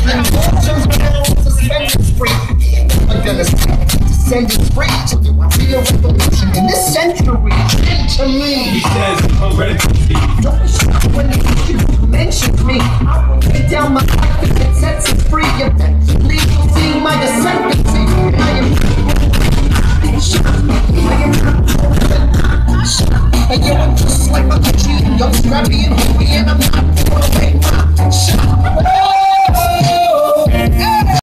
Suspended free. Descended free to be a revolution in this century. To me, He says, I'm ready to speak. don't stop when you mention me. I will lay down my life if it sets us free. You legal see my descendancy. I am and yo, I'm just like a G, young, scrappy, and hungry, and I'm not